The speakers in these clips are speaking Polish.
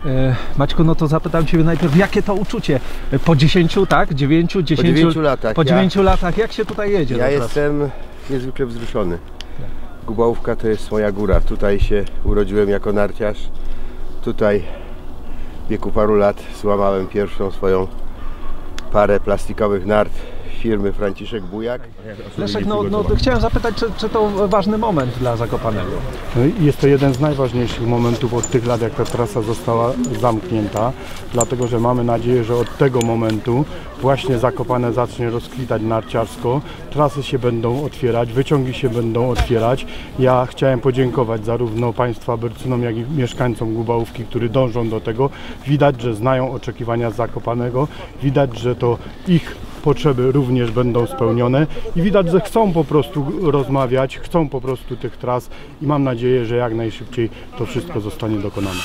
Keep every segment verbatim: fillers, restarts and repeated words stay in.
Maćku, no to zapytam Ciebie najpierw, jakie to uczucie po dziesięciu, tak? dziewięciu, dziesięciu, po dziewięciu latach. Po dziewięciu ja, latach, jak się tutaj jedzie? Ja jestem niezwykle wzruszony. Gubałówka to jest moja góra. Tutaj się urodziłem jako narciarz. Tutaj w wieku paru lat złamałem pierwszą swoją parę plastikowych nart firmy Franciszek Bujak. Leszek, no, no chciałem zapytać, czy, czy to ważny moment dla Zakopanego? Jest to jeden z najważniejszych momentów od tych lat, jak ta trasa została zamknięta, dlatego że mamy nadzieję, że od tego momentu właśnie Zakopane zacznie rozkwitać narciarsko, trasy się będą otwierać, wyciągi się będą otwierać. Ja chciałem podziękować zarówno Państwa Bercynom, jak i mieszkańcom Gubałówki, którzy dążą do tego. Widać, że znają oczekiwania Zakopanego, widać, że to ich potrzeby również będą spełnione i widać, że chcą po prostu rozmawiać, chcą po prostu tych tras i mam nadzieję, że jak najszybciej to wszystko zostanie dokonane.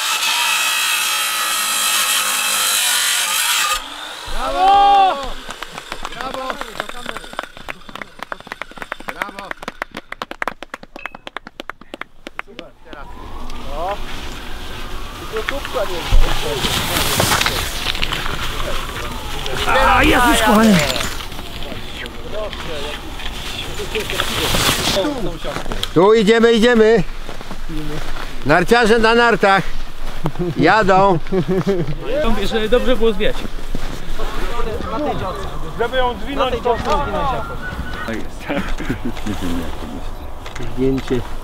Brawo! Brawo! Brawo! Super, teraz. No. A, Jezus, kochanie! Tu idziemy, idziemy! Narciarze na nartach! Jadą! Że dobrze było zwiać. Żeby ją zwinąć, to... Zdjęcie